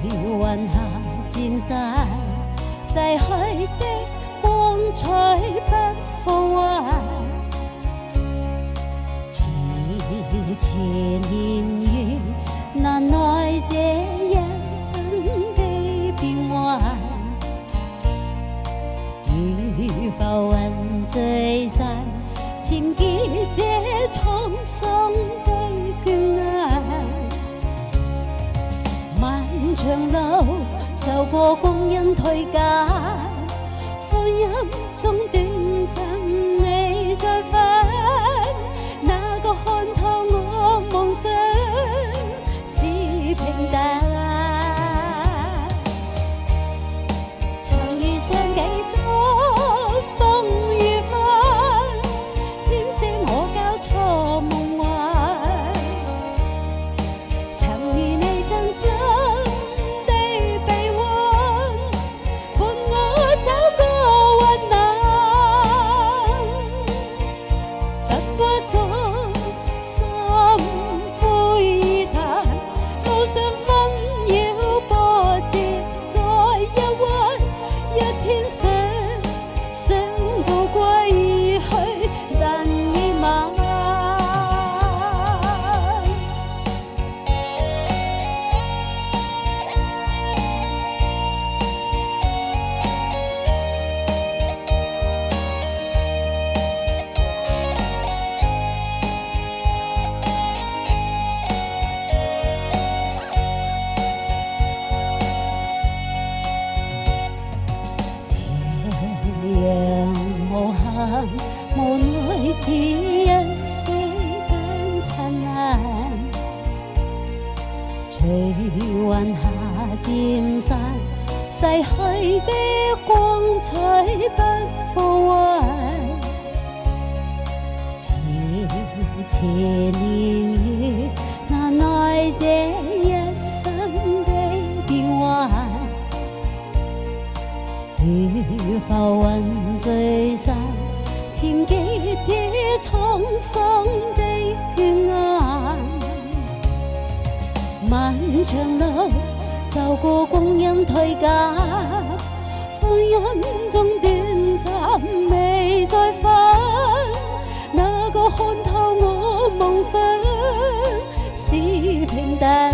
雲下漸散，逝去的光彩不復還。遲遲年月，難耐這一生的變幻。如浮雲聚散，纏結這滄桑的倦顏。漫長路走過光陰退減，歡音中短暫未再返。那個看透我夢想是平淡。曾遇上幾多風雨翻，編織我交錯夢幻。曾與你真心地臂彎，伴我走過患難。奔波中心灰意淡，路上紛擾波折再一彎。一天想到歸去，但已晚。斜陽無限，無奈只一息間燦爛。隨雲下漸散，逝去的光彩不復還。遲年月，難耐這一生的變幻。如浮雲聚散，纏結這滄桑的倦顏。漫長路走過光陰退減，歡音中短暫未再返。那個看透我夢想是平淡。